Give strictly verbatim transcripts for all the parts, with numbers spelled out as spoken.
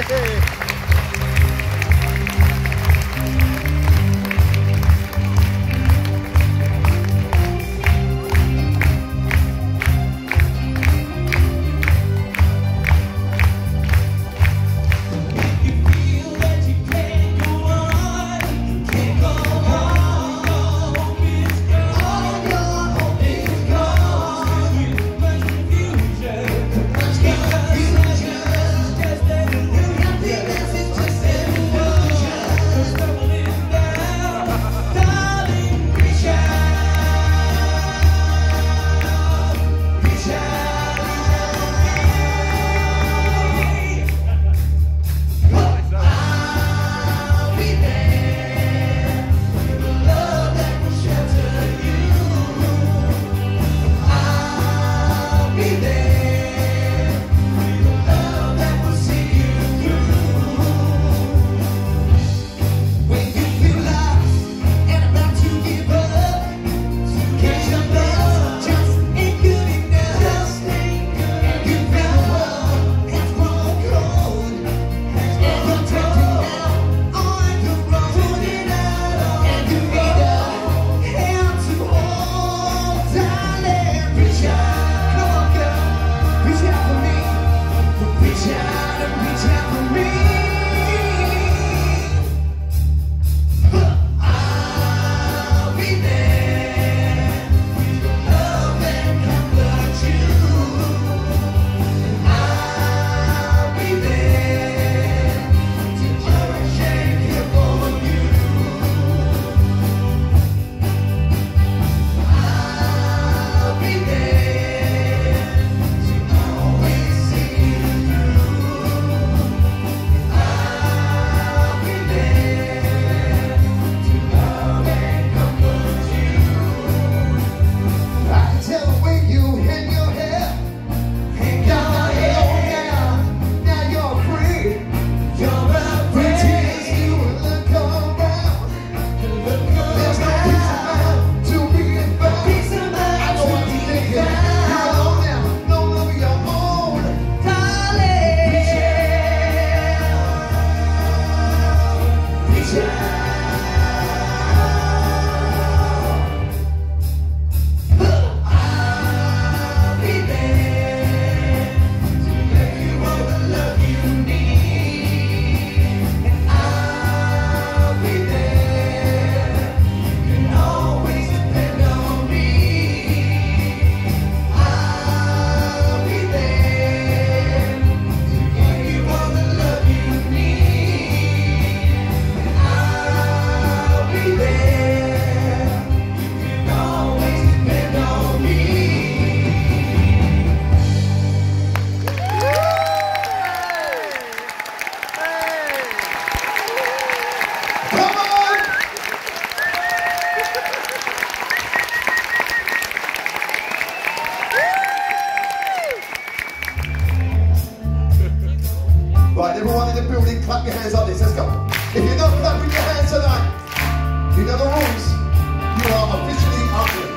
Right, everyone in the building, clap your hands like this. Let's go. If you're not clapping your hands tonight, you know the rules. You are officially ugly.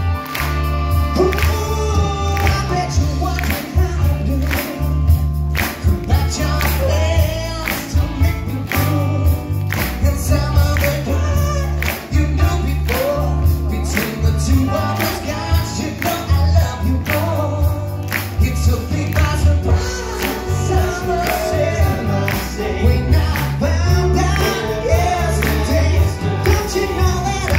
Ooh, I bet you wondering how to do. That your plans to make me cool. And some of the guys you knew before. Between the two of us guys, you know I love you more. It took me by surprise. When I found out yesterday, don't you know that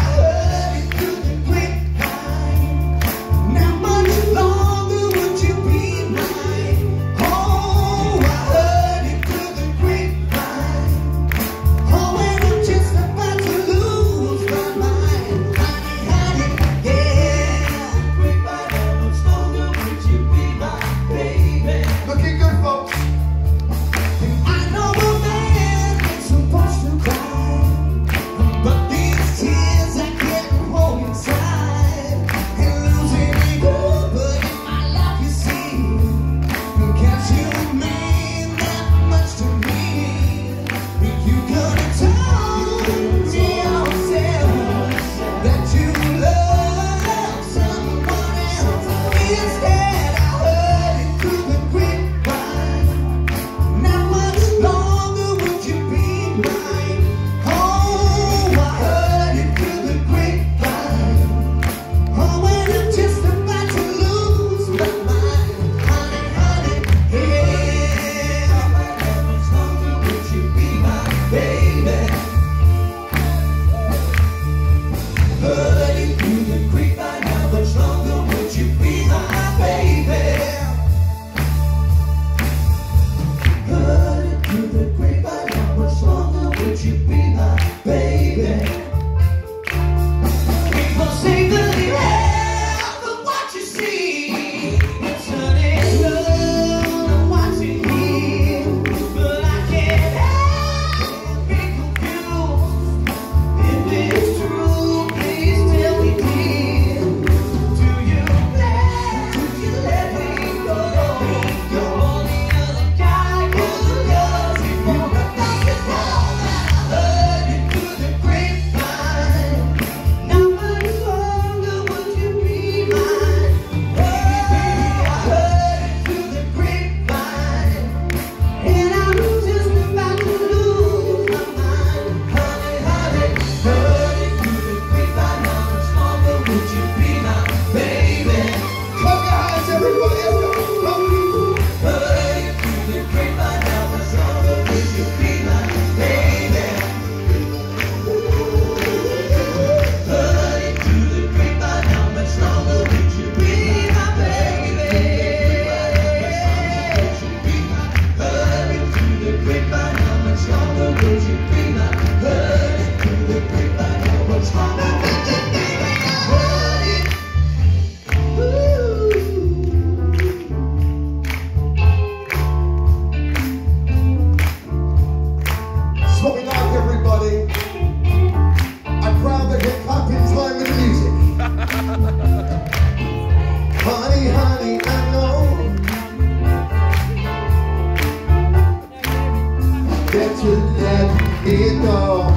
Here goes.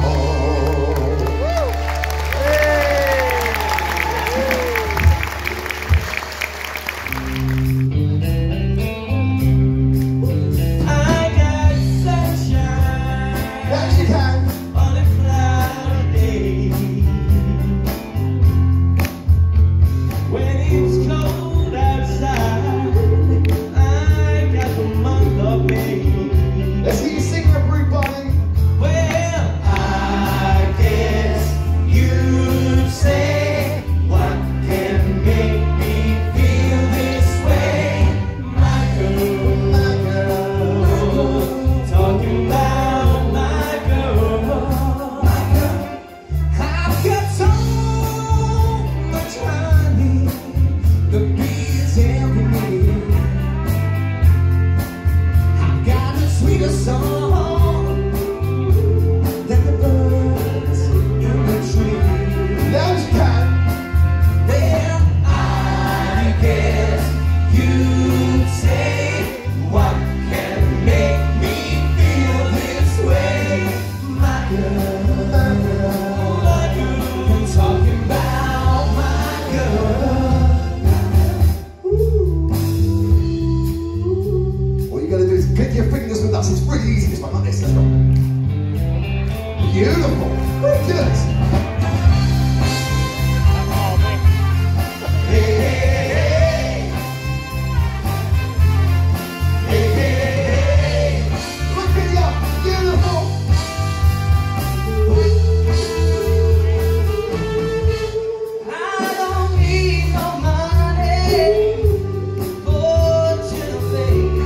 Beautiful. Very good. Hey, hey, hey. Hey, hey, hey. Look at you. Beautiful. I don't need no money for you, baby.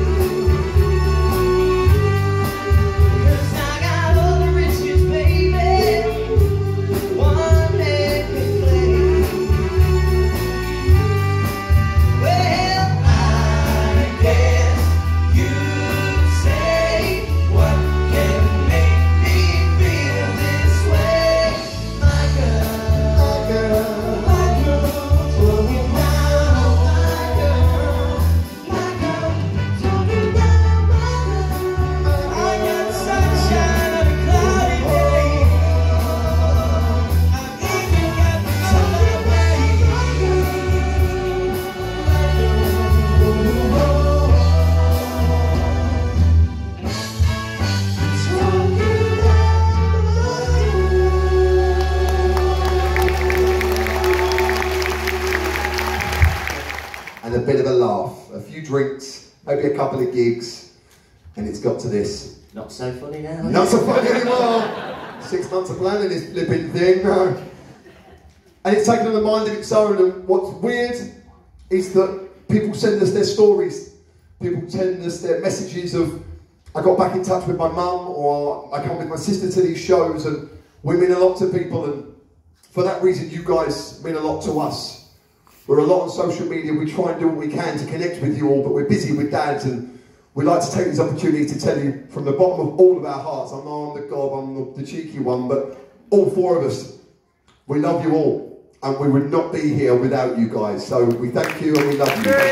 Cause I got all the riches, baby. One day we play. Well, I guess you'd say, what can make me feel this way? My girl, my girl, my girl, talking down, my girl, my girl, talking down, my girl. I got sunshine on a cloudy day. I've even got the summer rain. My girl, my And a bit of a laugh, a few drinks, maybe a couple of gigs, and it's got to this. Not so funny now. Not so funny anymore. Six months of planning this flipping thing, no. And it's taken on a mind of its own, and what's weird is that people send us their stories. People send us their messages of, I got back in touch with my mum, or I come with my sister to these shows, and we mean a lot to people, and for that reason you guys mean a lot to us. We're a lot on social media, we try and do what we can to connect with you all, but we're busy with dads, and we'd like to take this opportunity to tell you from the bottom of all of our hearts, I know I'm the gob, I'm the, the cheeky one, but all four of us, we love you all, and we would not be here without you guys, so we thank you and we love you.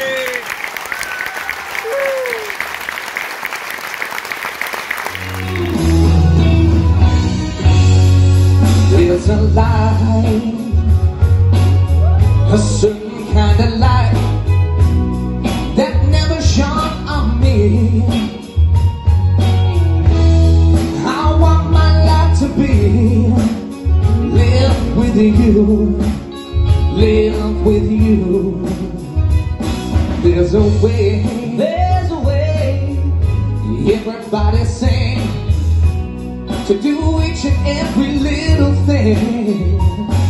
There's a light, a certain kind of light that never shone on me. I want my life to be live with you, live with you. There's a way, there's a way, everybody sing, to do each and every little thing.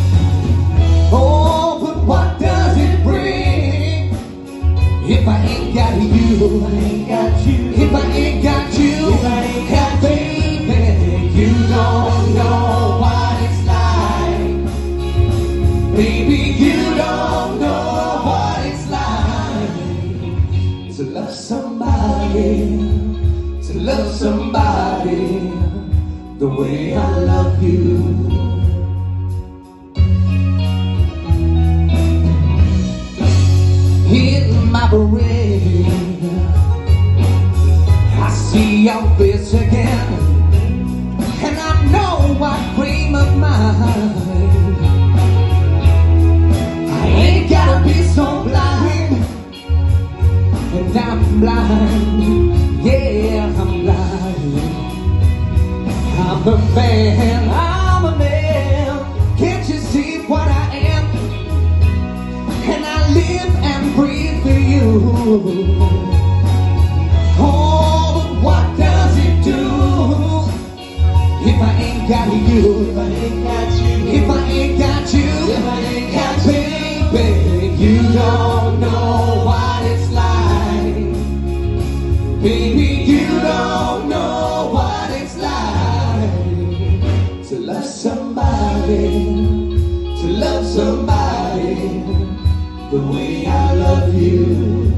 Oh, but what does it bring if I ain't got you? If I ain't got you, if I ain't got you, if I ain't got baby, you don't know what it's like. Baby, you don't know what it's like to love somebody, to love somebody the way I love you. In my parade, I see your face again, and I I ain't gotta be so blind, and I'm blind, yeah, I'm blind. I'm a man, I'm a man, can't you see what I am? And I live and breathe for you. Oh, but what does it do if I ain't got you? If I ain't got you, if I ain't got you, if I ain't got you, baby, you don't know what it's like. Baby, you don't know what it's like to love somebody, to love somebody the way I love you.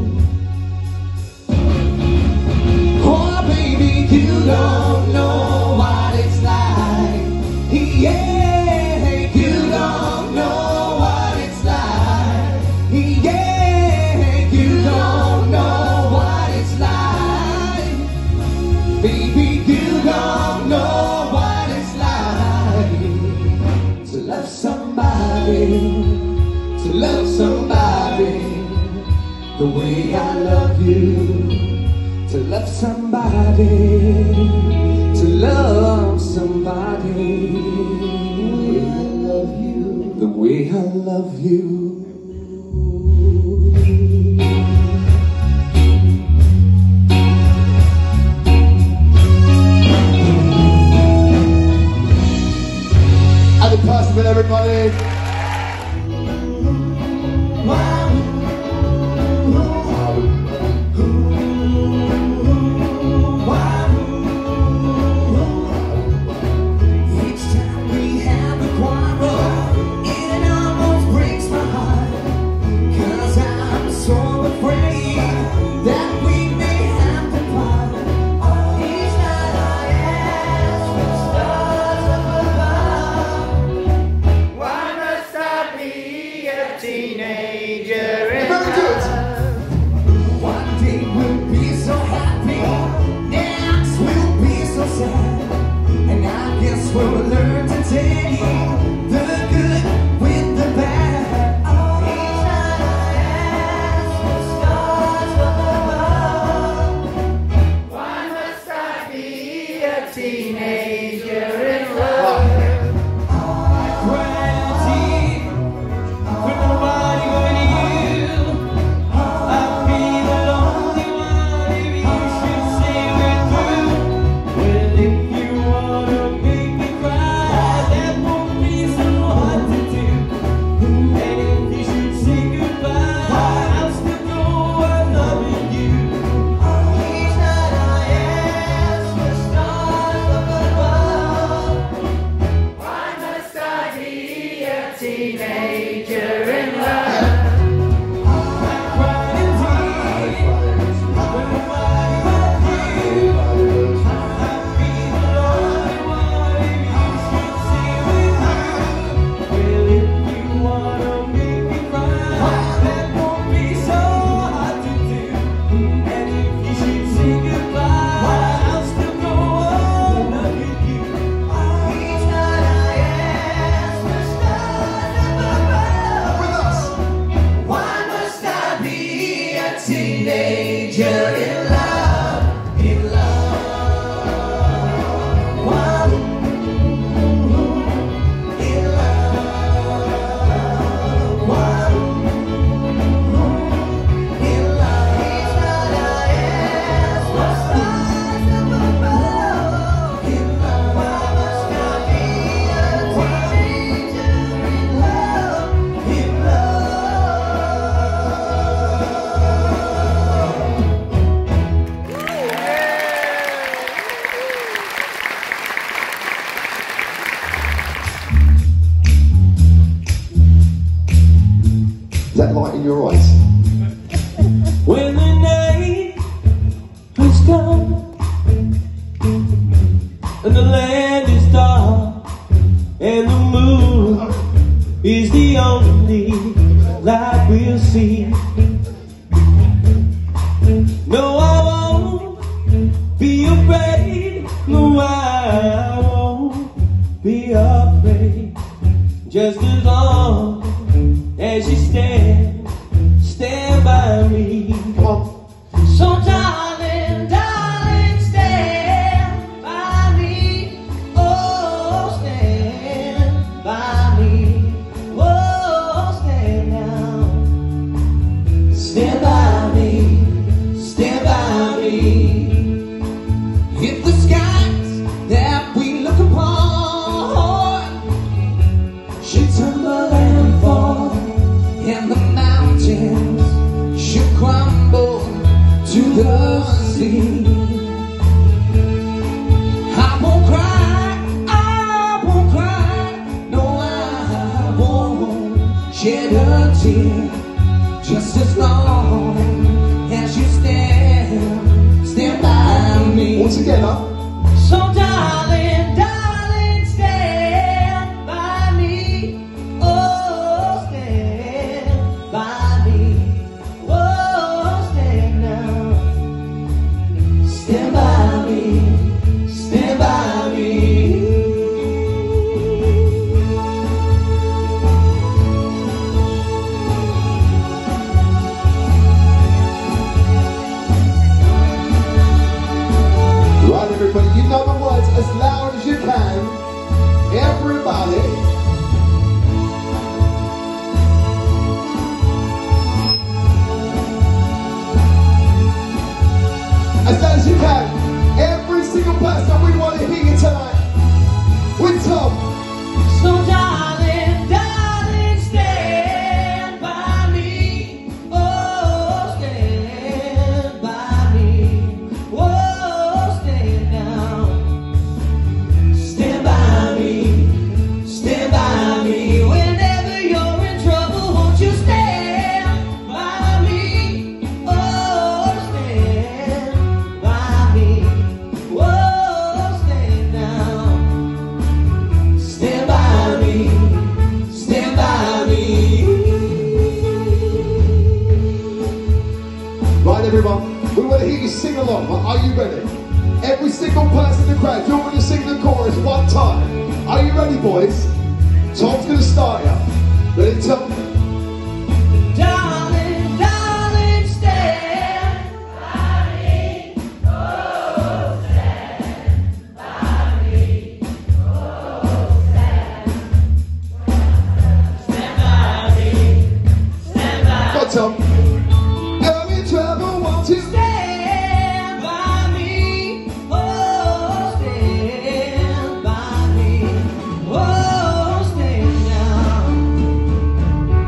Oh, baby, you don't know what it's like. Yeah, you don't know what it's like. Yeah, you don't know what it's like. Baby, you don't know what it's like to love somebody, to love somebody the way I love you. To love somebody, to love somebody the way I love you, the way I love you. Have a person with everybody. We'll learn to take the good with the bad. Oh, each night I ask the stars above, why must I be a teenager in love? I cry tears for nobody but you. I'll be the lonely one if you should see me through. Well, if you wanna be teenager in love. I cried in tears for nobody but you. I'll be the lonely one if you should see me through. Well, if you wanna make me cry, that won't be so hard to do. And if you should say goodbye, I'll still go on loving you. Each night I ask the stars teenager in love, in love, one, in love, one, in love. Each night I ask the stars above, in love. Why must I be a teenager in love, in love? Is that light in your eyes? When the night has come and the land is dark and the moon is the only light we'll see. No, I won't be afraid. No, I won't be afraid. just as long as you stand, stand by me. Come on. So darling, darling, stand by me. Oh, stand by me. Oh, stand now. Stand by me, stand by me. If the skies that we look upon should tumble and fall, and the mountains should crumble to the sea, I won't cry, I won't cry, no, I won't shed a tear, just as long as you stand, stand by me. All together. So darling, darling, stand by me. Oh, stand by me. Oh, stand now. Stand by me, stand by me. Right, everybody, you know the words as loud as you can. Everybody. As loud as you can. Every single person, we want to hear you tonight. With Tom. So darling, darling, stand by me. Oh, stand by me. Oh, stand now. Stand by me, stand by me. Whenever you're in trouble, won't you stand by me? Oh, stand by me. Oh, stand now. Stand by me, stand by me. Right, everyone, we want to hear you sing along. Are you ready? Every single person in the crowd, you're going to sing the chorus one time. Are you ready, boys? Tom's going to start you. Ready, Tom? Darling, darling, stand by me. Oh, stand by me. Oh, stand. Stand by me. Stand by Go, Tom. I'm in trouble, won't you? Stand by me. Oh, stand by me. Oh, stand now.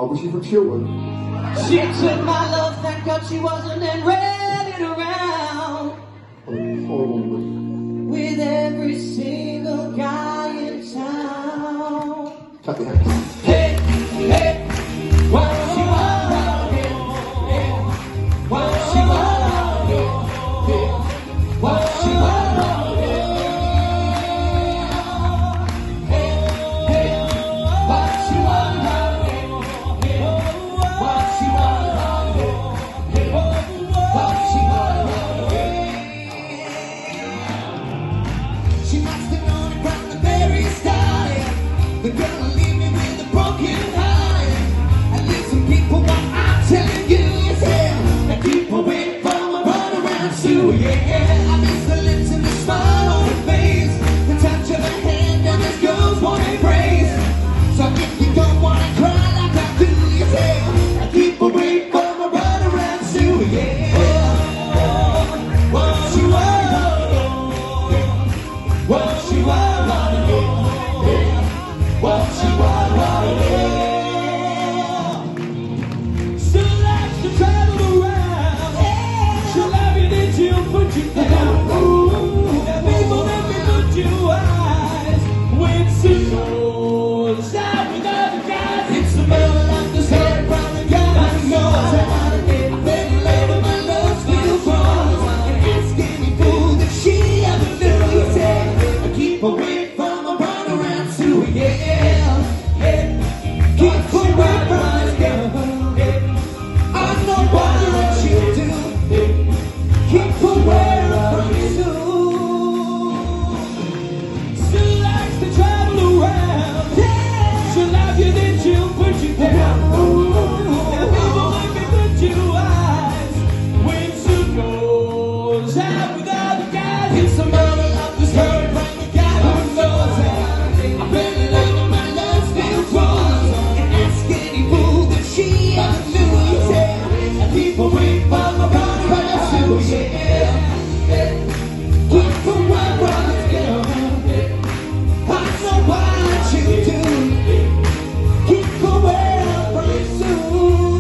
Oh, was she from Chiltern? She took my love, thank God she wasn't, and ran it around Oh, horrible woman. with every single guy in town. Clap your hands. Hey, hey, what she want around here? Hey, what she want around here? Hey, what she want around here? Hey, hey, what she want around here? Hey, what she want around here? Hey, what she want around here? She must have known it from the very start. The girl will leave me with a broken heart. And listen, people, what I'm telling you is hell. And keep away from a runaround too, yeah. I miss the lips and the smile on her face, the touch of her hand and this girl's one embrace. So if you don't wanna cry like I do, you say, and keep away from a runaround too, yeah. What you want, what you want, what you want, still likes to travel around. She'll love you, then she'll put you down. Now people let me put you eyes when she goes out with other guys. It's the middle of the story from the guy who knows how to get better later. My love still grows, and it's any fool that she ever knew. He said, I keep away from a runaround too, yeah. Keep away from this girl. I know what you do. Keep away from you too. Still likes to travel around. She'll love you, then she'll put you down. Now people let me put you eyes when she goes out with other guys. It's the mother of the story from the guy who knows how. I barely love her, my love still grows. And ask any fool that she ever knew. He said, I keep away from a runaround too, yeah. Keep away from this girl. I know what you do. Keep away from you soon.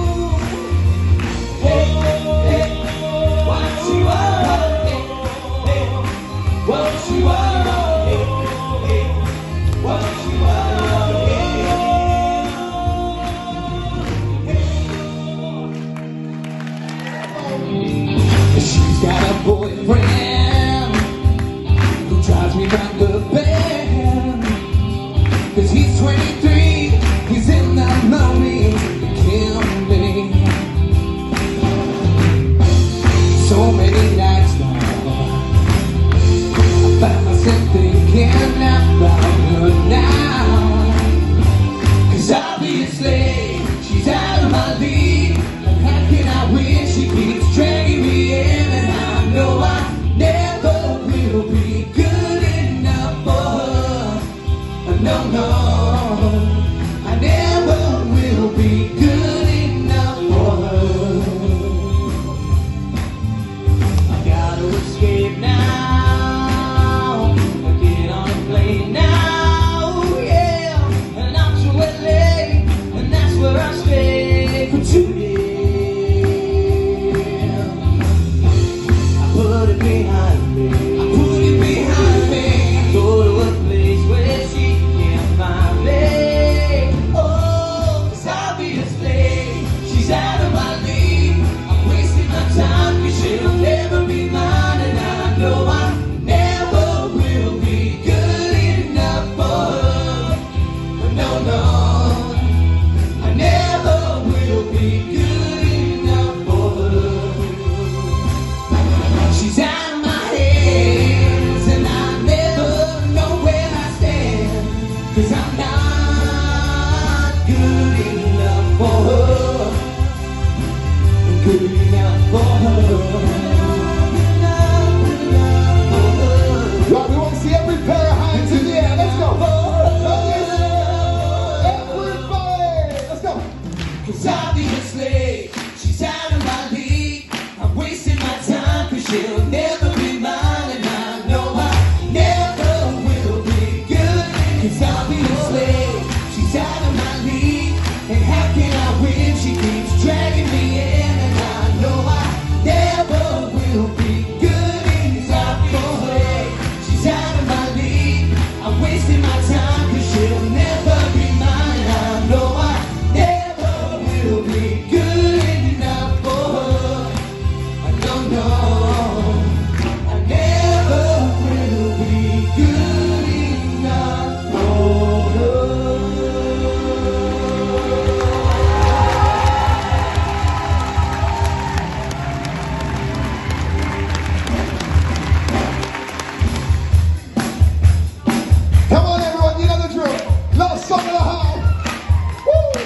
Hey, hey, what you want? Hey, what you want? Hey, what you want? She's got a boyfriend who drives me round the bend. Cause he's twenty-three, he's in that money to kill me. So many nights now I find myself thinking about her now. Cause obviously she's out of my league. And how can I win? She keeps dragging me in. And I know I never will be good enough for her. No, no, I never will be good enough for her. I gotta escape now, get on a plane now, yeah. And I'm to L A, and that's where I stay for two years. I put it behind me, I put it behind me. Go to a place where she can't find song of the whole. Woo!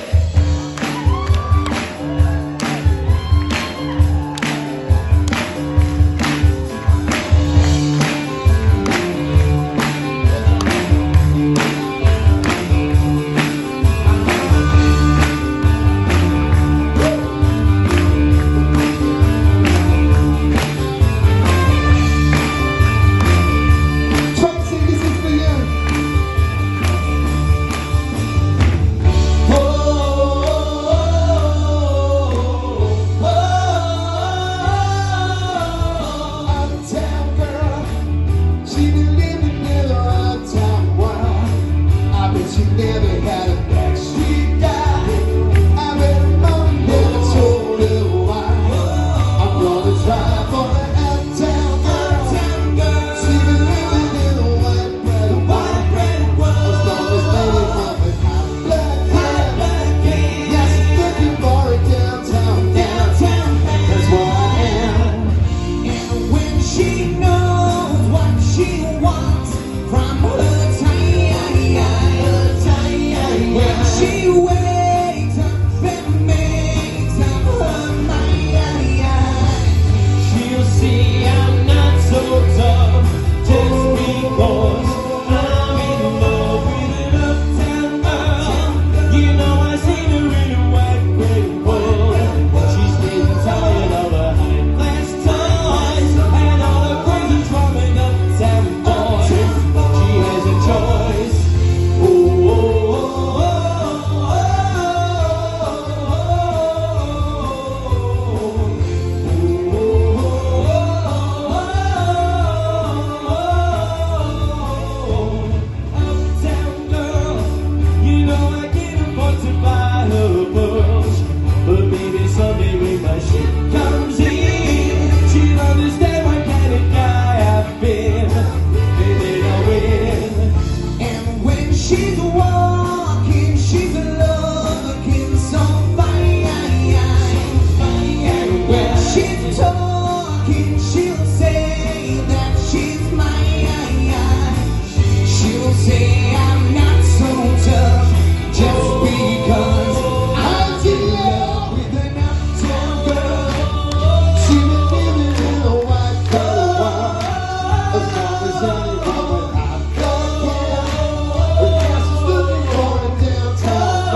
Downtown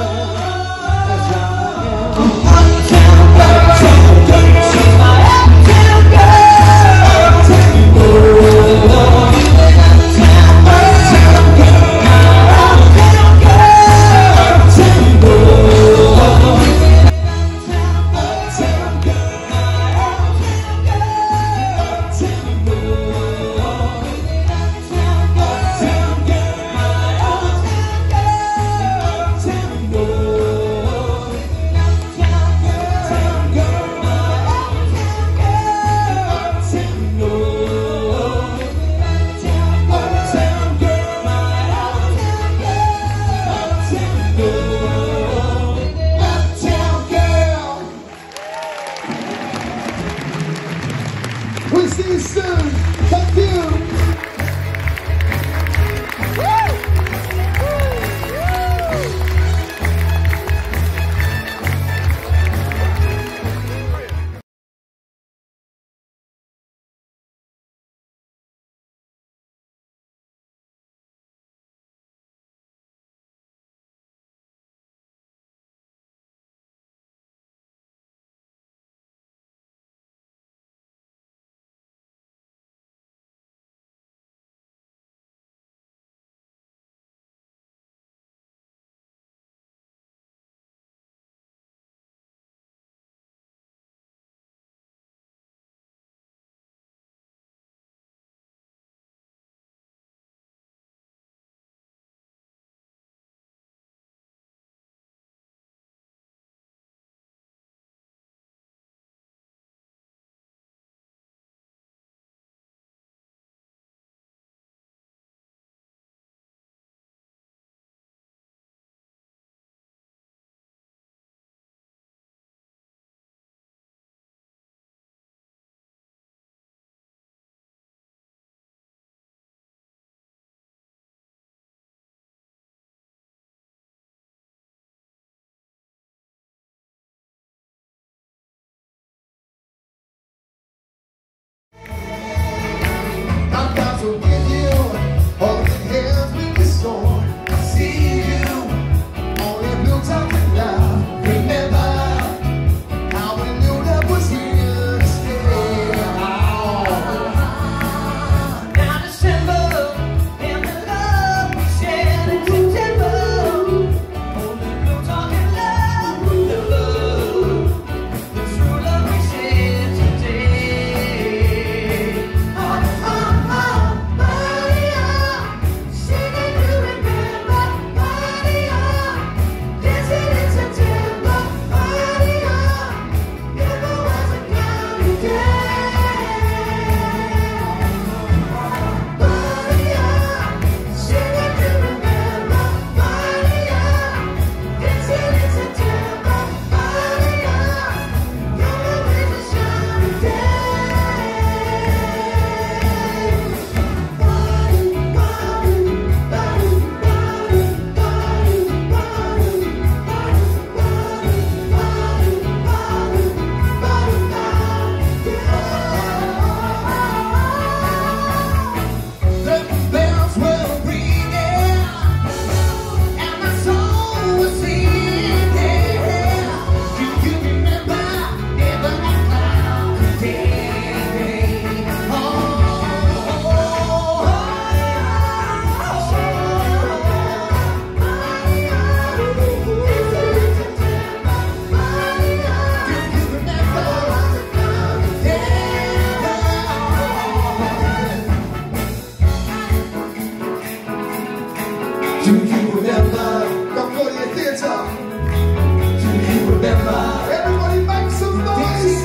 remember. Everybody make some noise.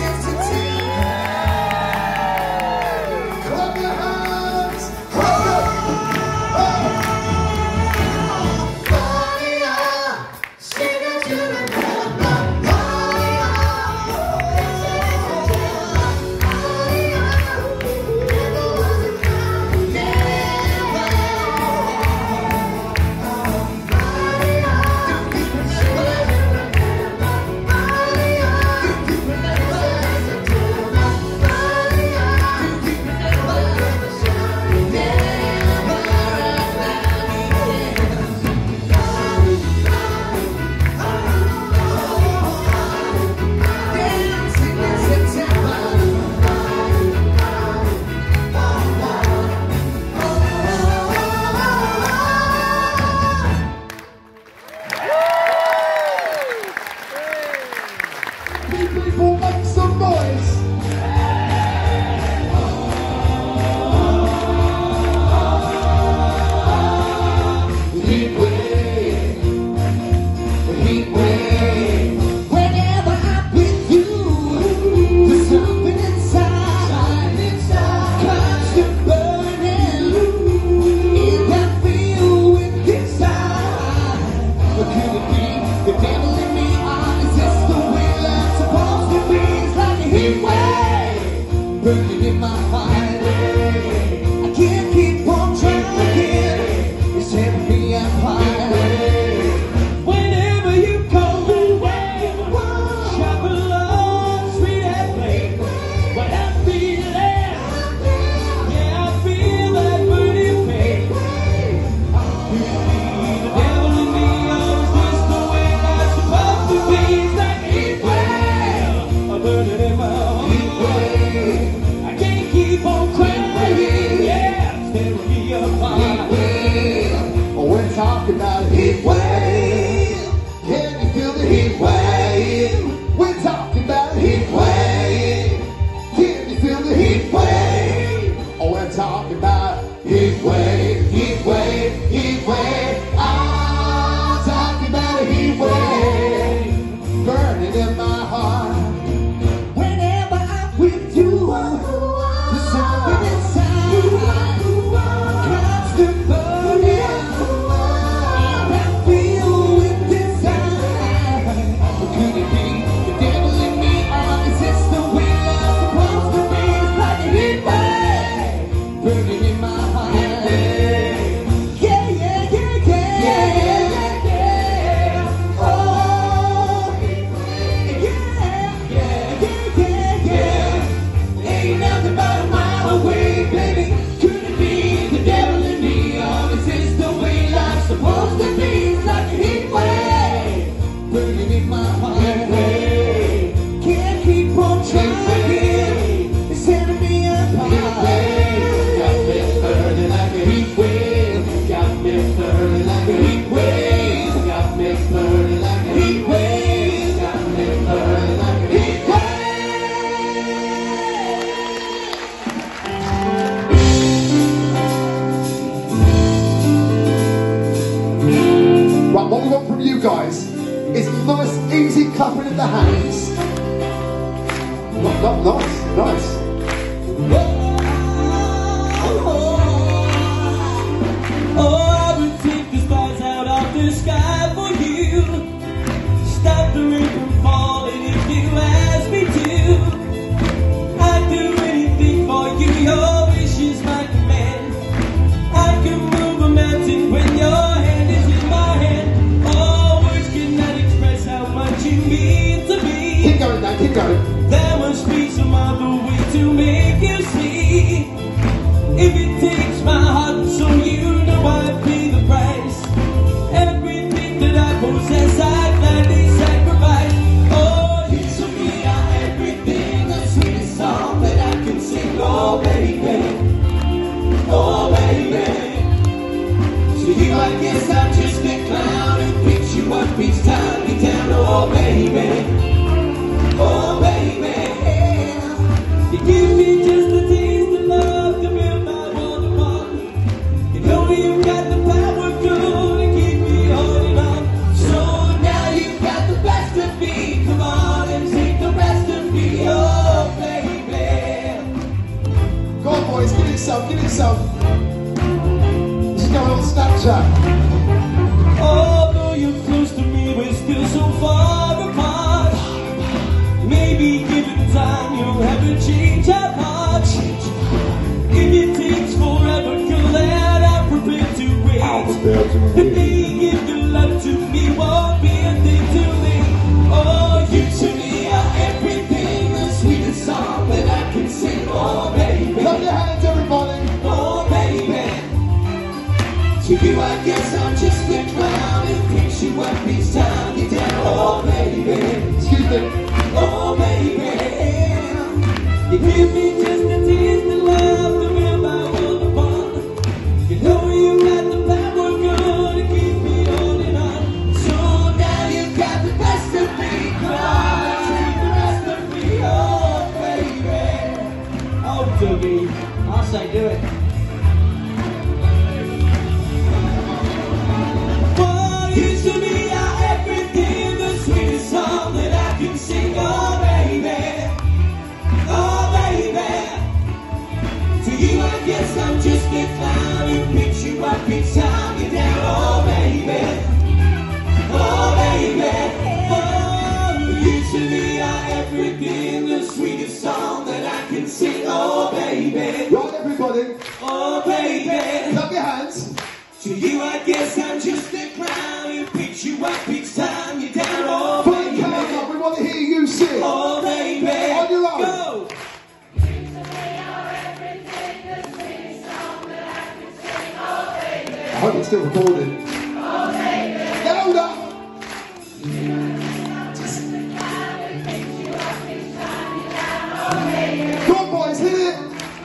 Clap your hands. Clap your people make some noise. Heat wave, heat wave. Whenever I'm with you, there's something inside, inside, constant burning. If I feel with inside, what could it be? The devil in me, or is this the way life's supposed to be? It's like a heat wave burning in my heart. I can't keep on trying. It's tearing me apart. Whenever you come my way, shop along, sweet and plain. What I'm feeling, yeah, I feel that burning pain. Could it be the devil in me, or is this the way life's supposed to be? It's like a heat wave, a burning in my heart. I can't keep on crying, yeah, it's tearing me apart. We're talking about a heat wave. Can you feel the heat wave? We're talking about a heat wave. Can you feel the heat wave? Oh, we're talking about heat wave, heat wave, heat wave. I'm talking about a heat wave burning in my heart. Whenever I'm with you, there's something inside, constant burning. Supposed to be like a heat wave burning in my heart. Can't keep on trying. It's tearing me apart. Got me burning like a heat wave. Got me burning like a heat wave. Got me burning like a heat wave. Got me burning like a heat Right, what we want from you guys is nice, easy clapping of the hands. Not, not nice, nice. Oh, I would take the stars out of the sky for you. Stop the rain from falling if you ask me to. I'd do anything for you, your wish is my command. I can move a mountain when your hand is in my hand. Oh, words cannot express how much you mean to me. Keep going now, keep going. There must be some other way to make you see. If it takes my heart, so you know I pay the price. Everything I'm still recording. Louder! Come on, boys, hit it!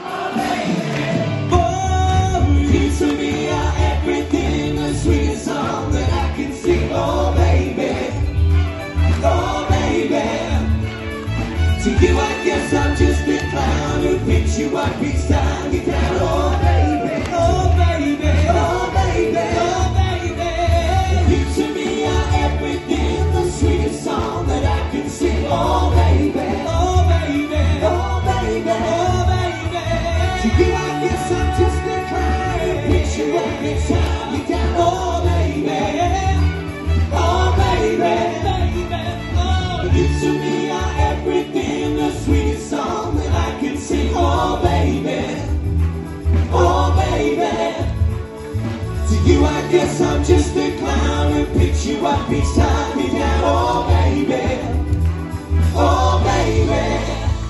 Oh, you to me are everything, the sweetest song that I can sing. Oh, baby. Oh, baby. To you, I guess I'm just a clown who picks you up each time you down. Oh, baby. Oh, baby. Oh, baby. Oh, baby. You to me are everything, the sweetest song that I can sing. Oh, baby. Oh, baby. Oh, baby. Oh, baby. To you, I guess I'm just a clown who picks you up each time you down. Oh, baby. Oh, baby. You to me are everything, the sweetest song that I can sing. Oh, baby. Oh, baby. To you, I guess I'm just a clown who picks you up each time you're down. Oh, baby. Oh, baby.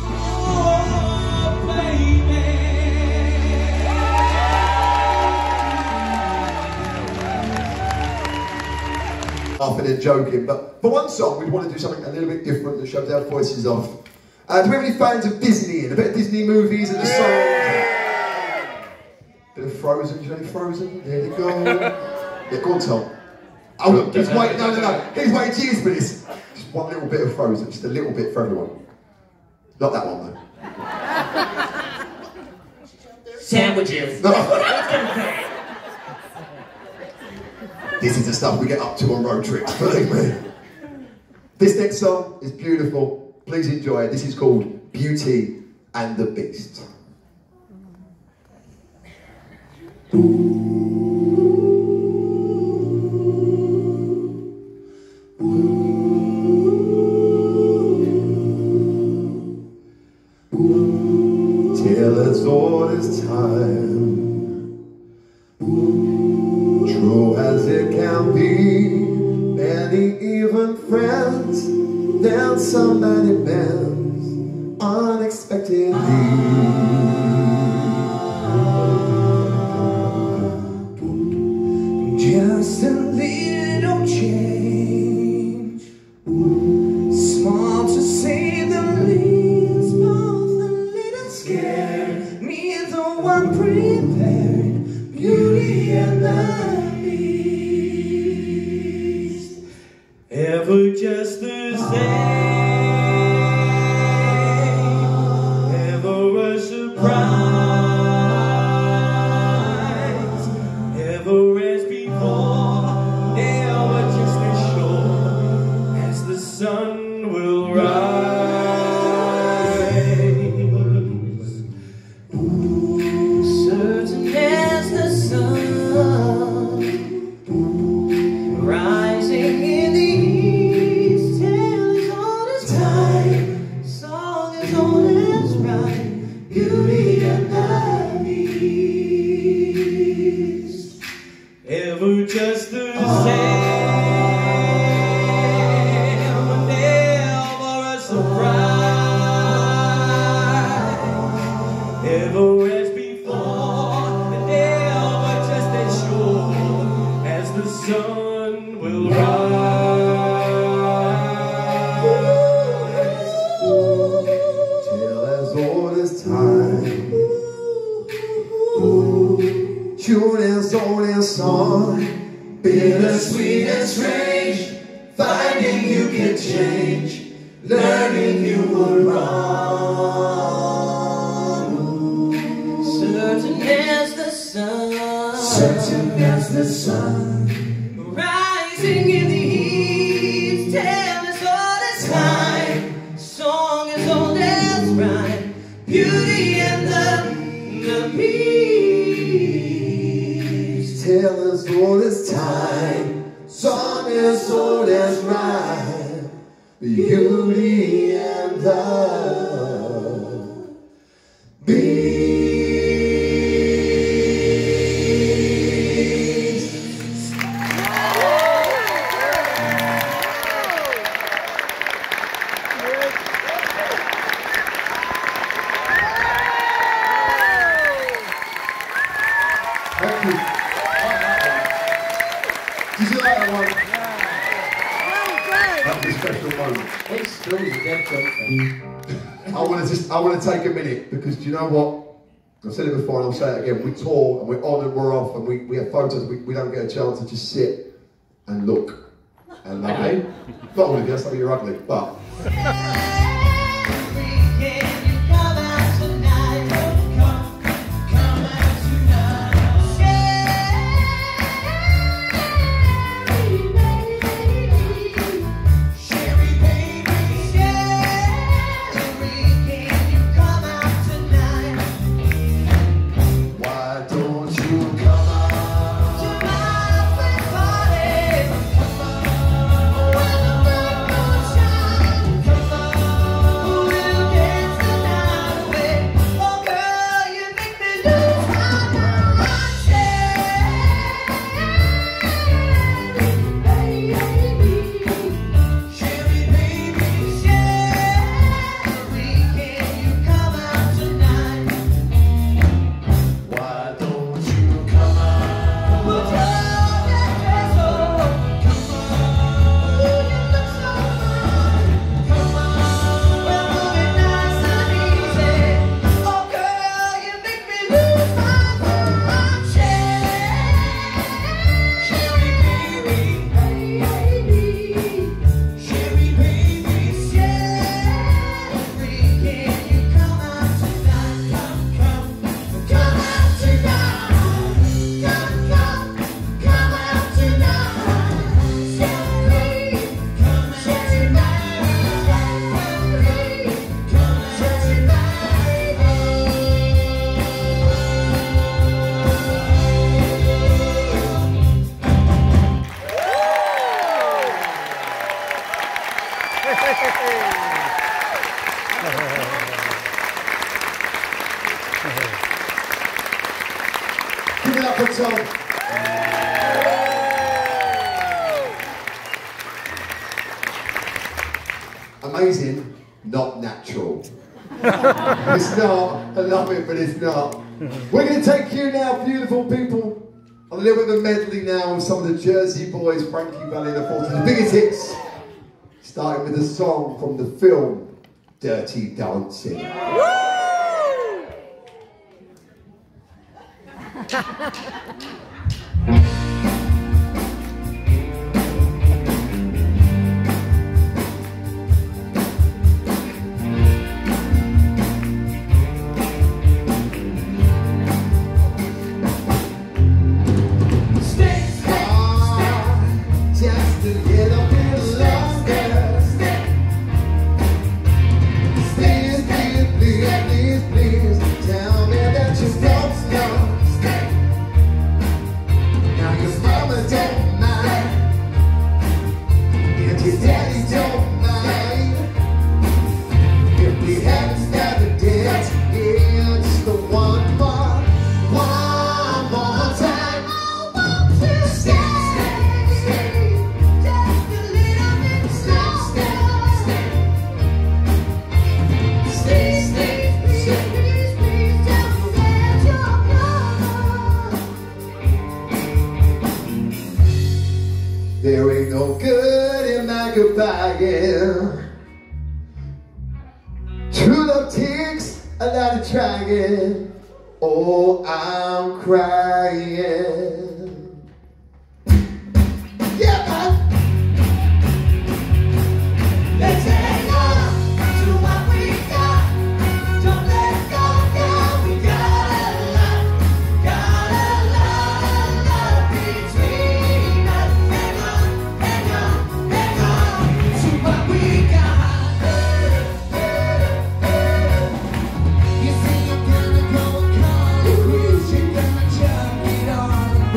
Oh, baby. Laughing and joking, but for one song we want to do something a little bit different that shows our voices off. Uh, do we have any fans of Disney and a bit of Disney movies and the songs? Bit of Frozen, do you know any Frozen? There you go. Yeah, go on, Tom. Oh look, just wait, no, no, no. He's waiting years for this. Just one little bit of Frozen, just a little bit for everyone. Not that one though. Sandwiches. No. This is the stuff we get up to on road trips, believe me. This next song is beautiful. Please enjoy it. This is called Beauty and the Beast. Tell us all this time, true as it can be, many even friends, then somebody bends unexpectedly. Just a little change, small to say the least, both a little scared, neither one prepared, beauty and the beast. Ever just the same, ever a surprise, ever as before, never just as sure as the sun will rise. Certain as the sun rising in the east, tale is old as time, song is old as rhyme, beauty and the beast. Ever just the same, never a surprise, ever as before, and never just as sure as the sun will rise. Tale as old as time, tune as old as song, bittersweet and strange, finding you can change, learning you were wrong. Certain as the sun, Certain as the sun, rising in the east, tale as old as time, song as old as rhyme, beauty and the, the beast. tale as old as time, song as old as rhyme, beauty and the beast. Thank you. That was a special moment. It's still a dead joke. I want to just, I want to take a minute because do you know what? I've said it before and I'll say it again. We tour and we're on and we're off and we, we have photos. We, we don't get a chance to just sit and look and love it. Not all of you, some of you are ugly, but. Give it up for Tom. Amazing, not natural. It's not. I love it, but it's not. We're going to take you now, beautiful people, on a little bit of a medley now with some of the Jersey Boys, Frankie Valli and the Forces, the biggest hits, starting with a song from the film Dirty Dancing. There ain't no good in my goodbye. True love takes a lot of trying. Oh, I'm crying. Yeah, man. Let's hang on to what we got. Don't let go now. We got a lot, got a lot, a lot between us. Hang on, hang on, hang on to what we got. You see, you're gonna go college, you're gonna chug it all.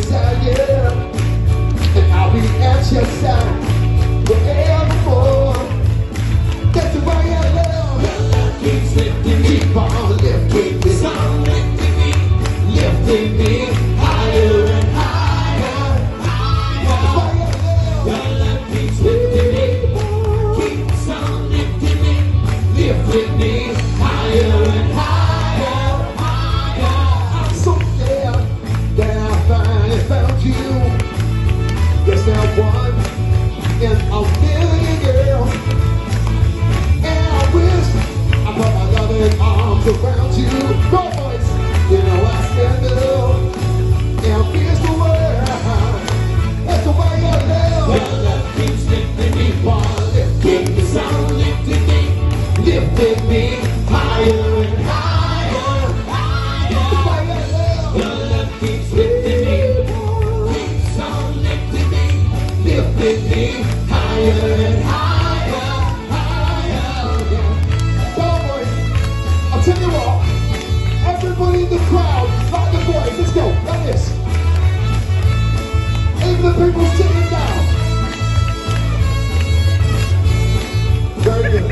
beside you, and I'll be at your side forevermore. That's the way I love. Your love keeps lifting me, Keep on lifting me, some lifting me, lifting me higher and higher, higher. Your love keeps lifting me, keeps on lifting me, lifting me higher and higher, higher. I'm so glad that I finally found you. Yes, now one in a million, girl. And I wish I put my loving arms around you. Go, boys. You know I stand up and feel the world. That's the way I live. Your love keeps lifting me, One lifting me, keeps on lifting me, lifting me higher and higher, that's the way higher. I live. Your love keeps lifting me, keeps on lifting me, lifting me higher and higher, higher. Go, boys. I'll tell you what. Everybody in the crowd, like the boys, let's go, like this. Even the people sitting down. Very good.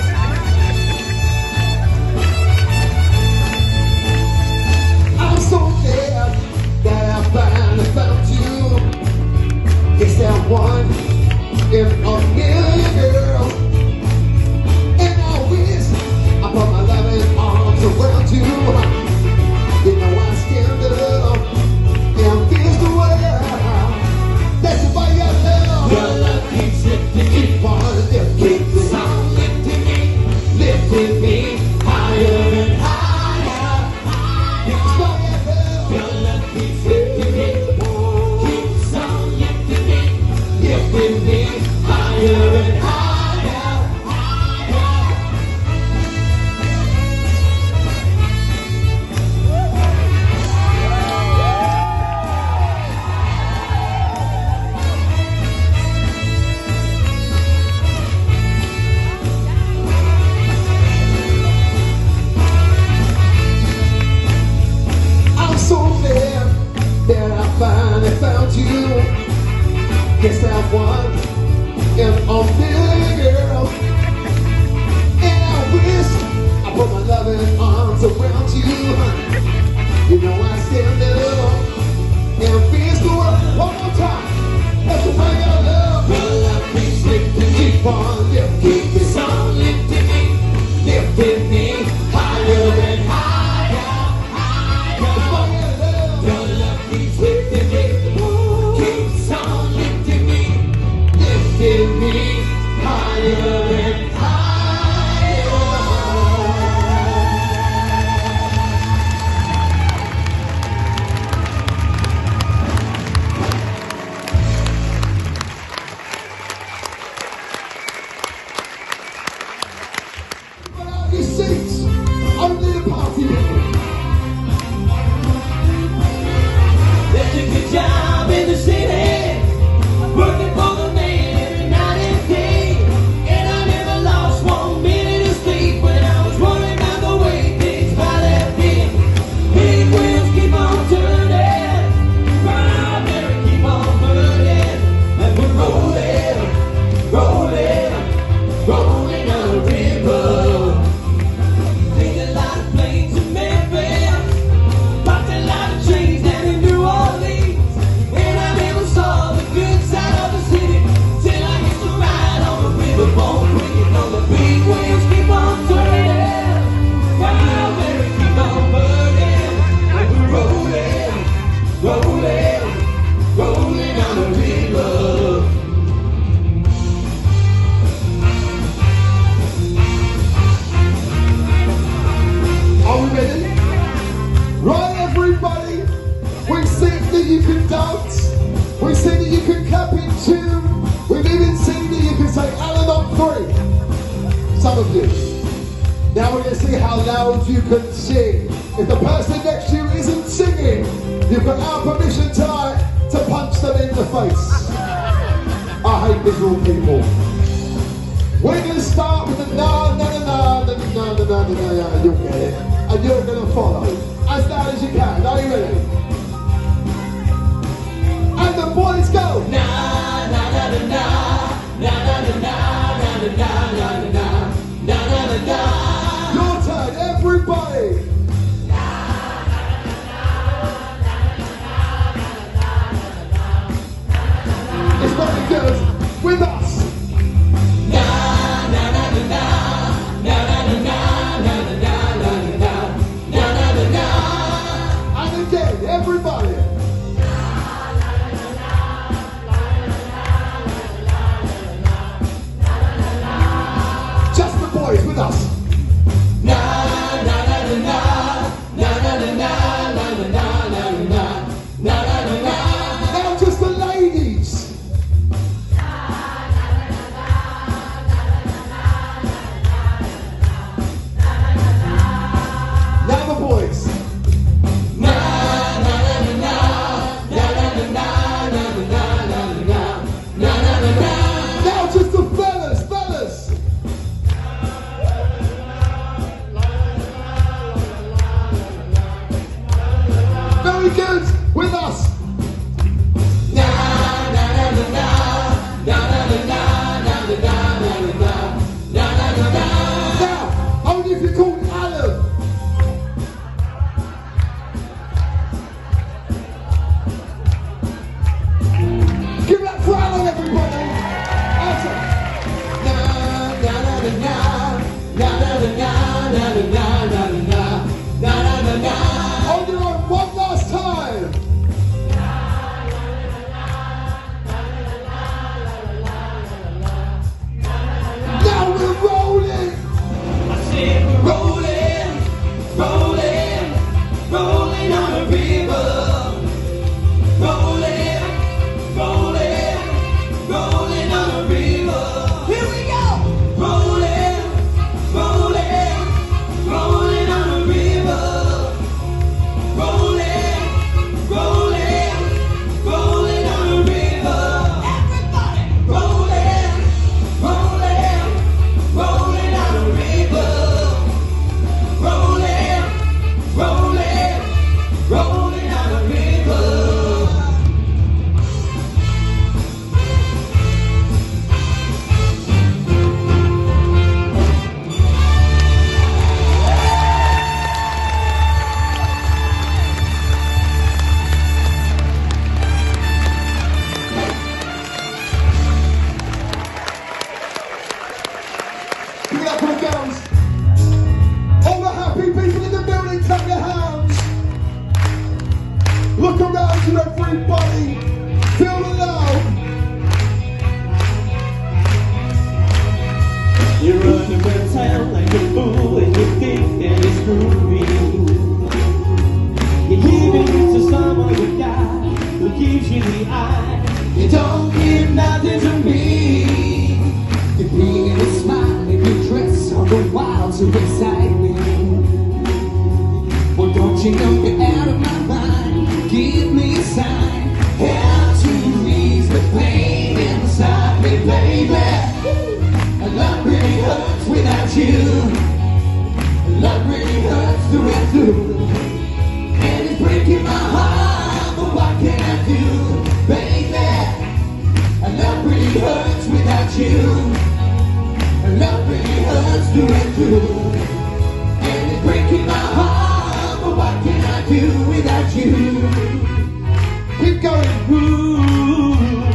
I'm so glad that I finally found you. It's that one in a million, girl. And I wish I put my loving arms around you. You know I stand up and feel the world. That's the way I love. Your love keeps lifting me, Keep on lifting keeps me. on lifting me, lifting me higher and higher, That's the way I love. Your love keeps lifting me, keeps on lifting me, lifting me higher and higher, higher. I'm so glad that I finally found you. Guess I won in a million, girl. And I wish I put my loving arms around you. You know I stand up and feel the world. One more time. That's the way I love. Your love keeps lifting me, Keep on lifting me. keeps on lifting me, lifting me higher and higher, That's the higher. way I love. Your love keeps lifting me, keeps on lifting me, lifting me higher and higher. Put out your seats. Only the party people. They took a job in the city, working for the man every night and day. And I never lost one minute of sleep when I was worried about the way things might have been. Big wheels keep on turning, primary keep on burning, and we're rolling, rolling, rolling down the river. Think a lot of planes in Memphis, popped a lot of trains down in New Orleans, and I never saw the good side of the city till I used to ride on the riverboat, bringing on the big waves keep on turning, primary keep on burning, and we're rolling, rolling, rolling down the river. Are we ready? Right, everybody? We see that you can dance. We see that you can clap in tune. We've even seen that you can say Alan on three. Some of you. Now we're going to see how loud you can sing. If the person next to you isn't singing, you've got our permission tonight to punch them in the face. I hate visual people. We're going to start with the na na na na na na na na na na na. You'll get it. And you're going to follow as loud as you can. Are you ready? the boys go. Na na na na na na na na na na na na na na na na. Your turn, everybody. It's very good. With us. Na na na na na na na na na na na na na na na. And again, everybody. Just the boys with us. Na na na na na na na na na na na na na na na. Now just the ladies. Now the boys. Na na na na na na na na na na na na na na. Now just the fellas, fellas. Very good. With us. Na na na na na na na na na na na na na na. Now, only if you're called Alan. Give that for Alan, everybody. Awesome. Na na na na na na na na na na na na na na. On your own, one last time. Now we're rolling. I said we're rolling, rolling, rolling on a river. Rolling, rolling, rolling on a river. Here we go. Rolling, rolling, rolling on a river. Rolling, rolling, rolling on a river. Everybody. Rolling, rolling, rolling on a river. Rolling, rolling, rolling on a river. Give it up for the girls. All the happy people in the building, clap your hands. Look around to everybody. Feel the love. You're running around town like a fool and you think that it's groovy. You're giving it to someone you got who gives you the eye. You don't give nothing to me. You're bringing a smile in your dress on the wild to excite me. Well, don't you know you're out of my mind? Give me a sign. How to ease the pain inside me, baby. Love really hurts without you. Love really hurts through and through. And it's breaking my heart, but what can I do, baby? Love really hurts without you. Love really hurts through and through. And it's breaking my heart, but what can I do without you? Keep going. Ooh.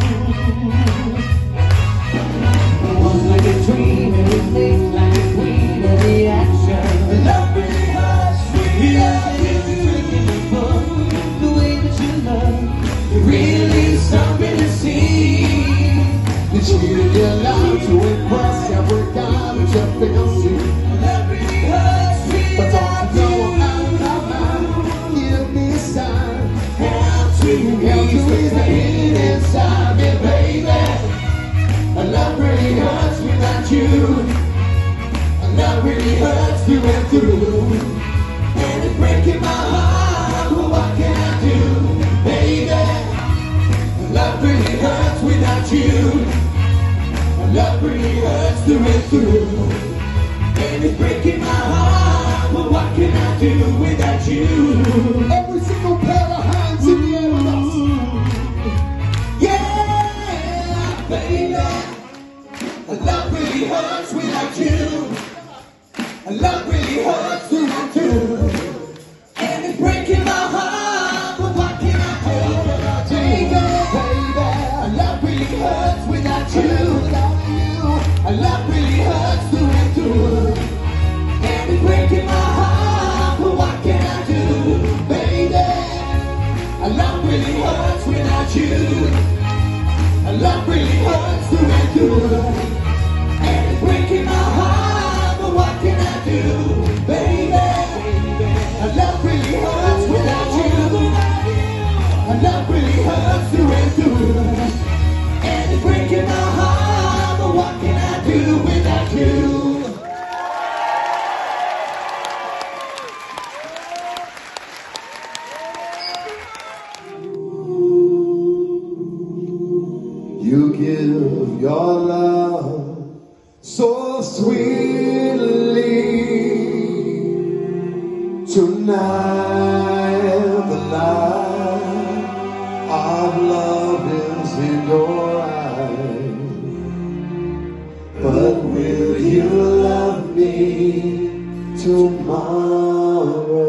Was like a dream and it makes like a queen of the action. Love really hurts without you. Drinking the fun, the way that you love, you're really something to see. That you your love to impress every guy that you feel see. Love really hurts without you. But don't you know I'm out of mind? Give me a sign. How to ease the pain inside me, baby. Love really hurts without you. Love really hurts through and through. And it's breaking my heart, but what can I do, baby? Love really hurts without you. Love really hurts through and through. And it's breaking my heart, but what can I do without you? Every single pair of hands in the air with us. you. Love really hurts through and through, and it's breaking my heart, but what can I do, baby? Love really hurts without you. Love really hurts through and through, and it's breaking my heart, but what can I do without you? You give your love so sweetly. Tonight the light of love is in your eyes. But will you love me tomorrow?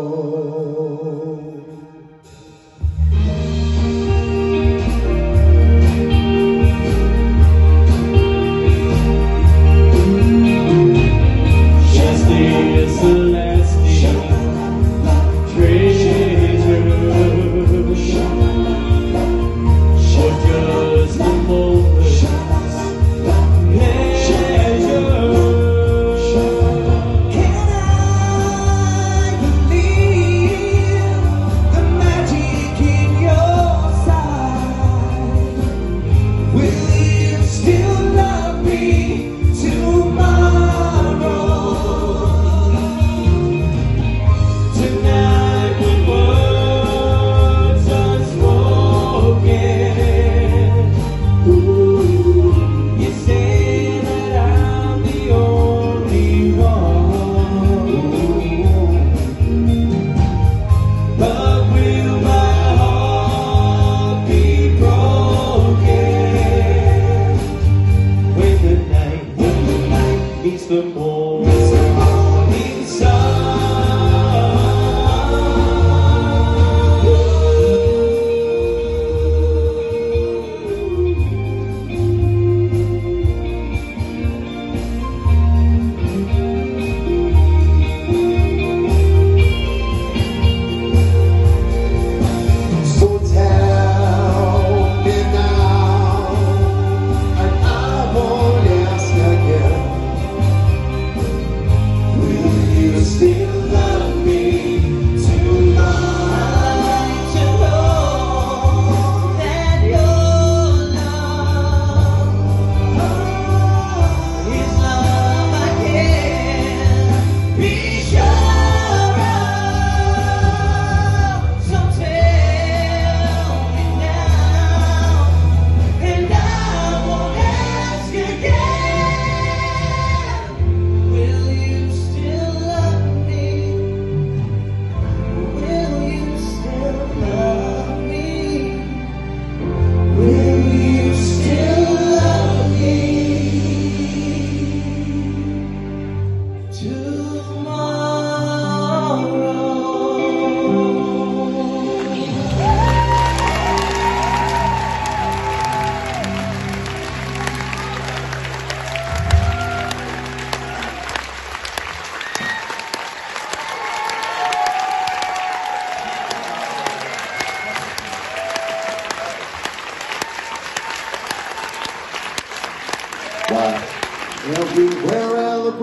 Everywhere I look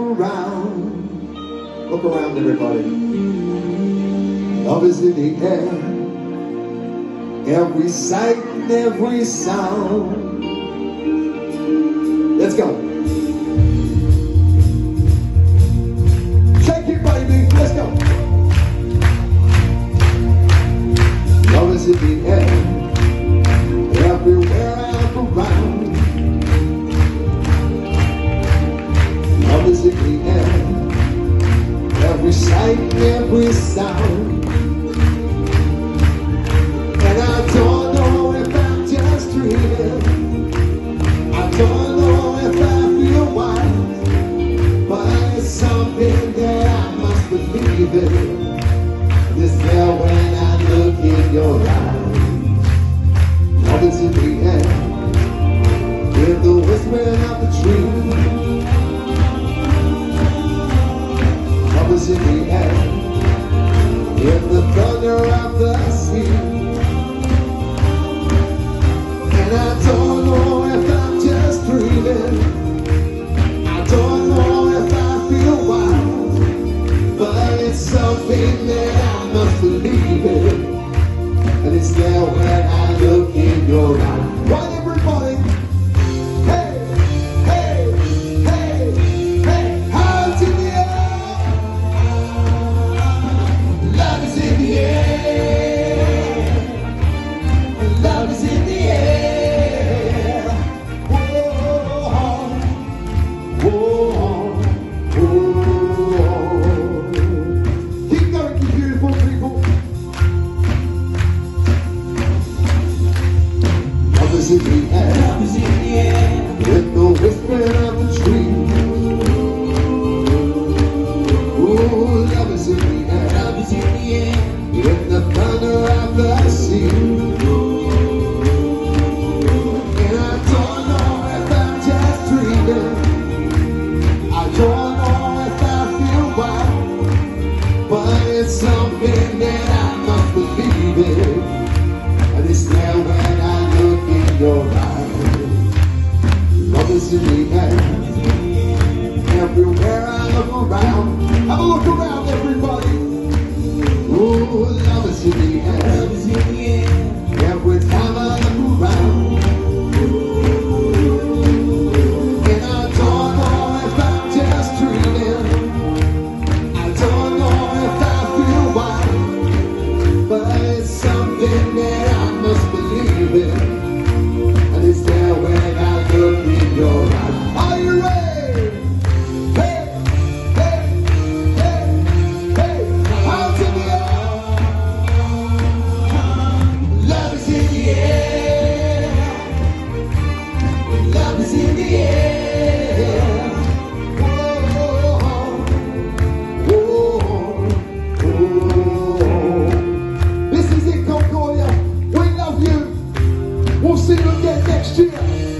around, look around everybody. Love is in the air, every sight and every sound. Let's go. Take it, baby, let's go. Love is in the air, everywhere I look around. Love is in the air, every sight and every sound. And I don't know if I'm just dreaming, I don't know if I feel wild, but it's something that I must believe in. It's there when I look in your eyes. Love is in the air, with the whispering of the trees. Love is in the air, with the thunder of the sea. in the air. Love is in the air. With the whispering of the tree. Ooh, love is in the air. Love is in the air. With the thunder of the sea. And I don't know if I'm just dreaming. I don't know if I feel wild, but it's something that I must believe in. And it's there when I look in your eyes. Love is in the air. Everywhere I look around, have a look around, everybody. Ooh, love is in the air. Love is in the air. Every time I look around, and I don't know if I'm just dreaming. I don't know if I feel wild, but it's something that I must believe in. And it's there when I look in your eyes. Are you ready? Hey, hey, hey, hey, hands in the air. Love is in the air. Love is in the air. Whoa, whoa, whoa. This is it, Concordia. We love you. We'll see you again next year.